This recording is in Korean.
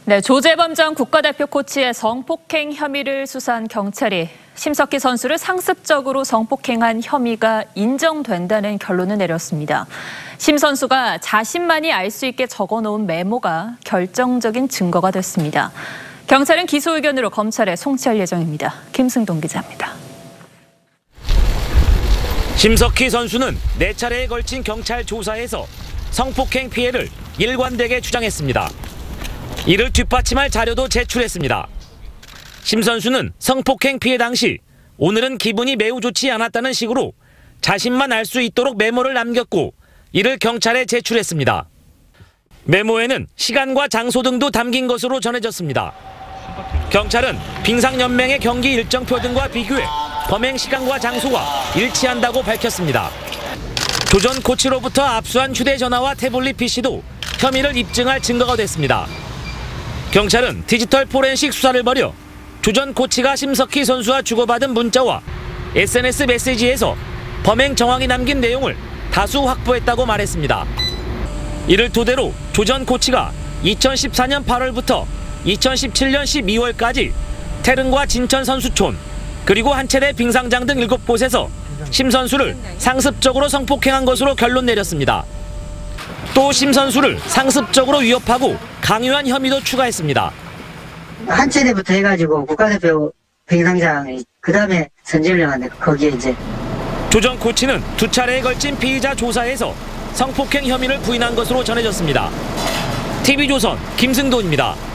네, 조재범 전 국가대표 코치의 성폭행 혐의를 수사한 경찰이 심석희 선수를 상습적으로 성폭행한 혐의가 인정된다는 결론을 내렸습니다. 심 선수가 자신만이 알 수 있게 적어놓은 메모가 결정적인 증거가 됐습니다. 경찰은 기소 의견으로 검찰에 송치할 예정입니다. 김승동 기자입니다. 심석희 선수는 4차례에 걸친 경찰 조사에서 성폭행 피해를 일관되게 주장했습니다. 이를 뒷받침할 자료도 제출했습니다. 심 선수는 성폭행 피해 당시 오늘은 기분이 매우 좋지 않았다는 식으로 자신만 알 수 있도록 메모를 남겼고 이를 경찰에 제출했습니다. 메모에는 시간과 장소 등도 담긴 것으로 전해졌습니다. 경찰은 빙상연맹의 경기 일정표 등과 비교해 범행 시간과 장소가 일치한다고 밝혔습니다. 조 전 코치로부터 압수한 휴대전화와 태블릿 PC도 혐의를 입증할 증거가 됐습니다. 경찰은 디지털 포렌식 수사를 벌여 조 전 코치가 심석희 선수와 주고받은 문자와 SNS 메시지에서 범행 정황이 남긴 내용을 다수 확보했다고 말했습니다. 이를 토대로 조 전 코치가 2014년 8월부터 2017년 12월까지 태릉과 진천 선수촌 그리고 한 차례 빙상장 등 7곳에서 심 선수를 상습적으로 성폭행한 것으로 결론 내렸습니다. 또 심 선수를 상습적으로 위협하고 강요한 혐의도 추가했습니다. 한 차례부터 해가지고 국가대표 빙상장 그다음에 선진훈련한데 거기에 이제 조 전 코치는 2차례에 걸친 피의자 조사에서 성폭행 혐의를 부인한 것으로 전해졌습니다. TV조선 김승도입니다.